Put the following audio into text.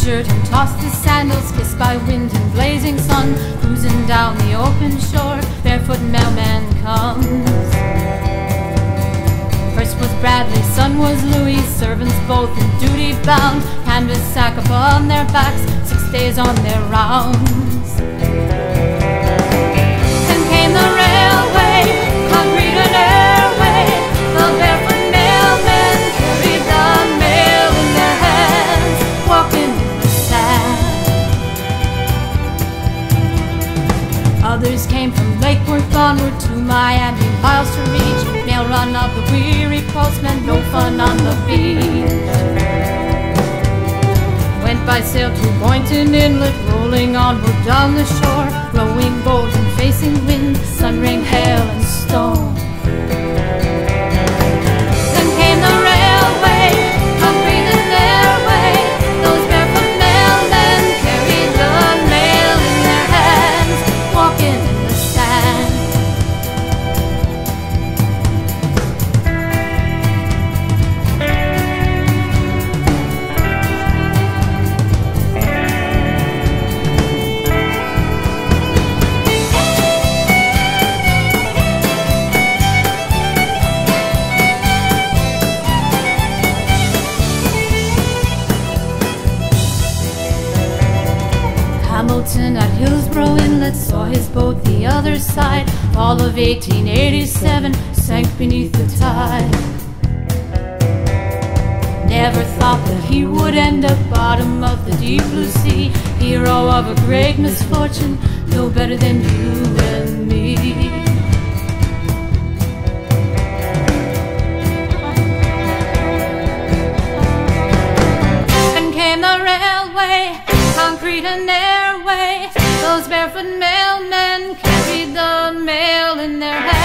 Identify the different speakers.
Speaker 1: shirt and tossed his sandals, kissed by wind and blazing sun, cruising down the open shore, barefoot mailman comes. First was Bradley, son was Louis, servants both in duty bound, canvas sack upon their backs, 6 days on their rounds. Then came the railway, concrete and airway, the barefoot mailmen carried the mail in their hands, walking in the sand. Others came from Lake Worth onward to Miami, miles to reach, mail run of the weary postman, no fun on the beach. Went by sail to Boynton Inlet, rolling onward down the shore, rowing boat and facing wind, sun, rain, hail and storm. Then came the railway, concrete and airway, those barefoot mailmen carried the mail in their hands, walking in the sand. Hamilton at Hillsborough Inlet saw his boat the other side. All of 1887 sank beneath the tide. Never thought that he would end up bottom of the deep blue sea, hero of a great misfortune, no better than you and me. Then came the railway, concrete and airway, those barefoot mailmen carried the mail in their hands.